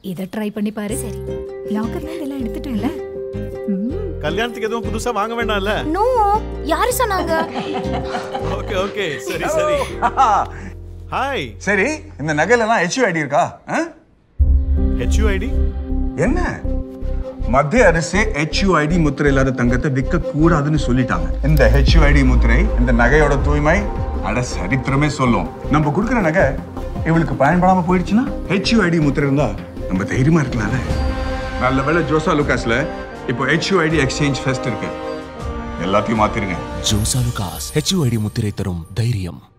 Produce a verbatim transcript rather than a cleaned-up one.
இத ட்ரை பண்ணி பாரு. சரி. லாக்கர்ல இதெல்லாம் எடுத்துட்டேன்ல. கல்யாணத்துக்கு எதுவும் புதுசா வாங்க வேண்டாம்ல? நோ, யாரு சொன்னாங்க? ஓகே ஓகே, சரி சரி. ஹாய். சரி, இந்த நகையில எல்லாம் H U I D இருக்கா? H U I D? என்ன? மத்திய அரசு H U I D முத்திரை இல்லாத தங்கத்தை விற்க கூடாதுன்னு சொல்லிட்டாங்க. இந்த H U I D முத்திரை இந்த நகையோட தூய்மை அட சரித்திரமே சொல்லும். நம்ம கொடுக்குற நகை இவளுக்கு பயன்படாம போயிடுச்சுன்னா H U I D முத்திரை இருந்தா நம்ம தைரியமா இருக்கலாம்ல. நல்ல வேளை ஜோஸ் அலுக்காஸ்ல இப்போ H U I D exchange fest இருக்கு. எல்லாத்தையும் மாத்திருங்க. Jos Alukkas H U I D முத்திரை தரும் தைரியம்.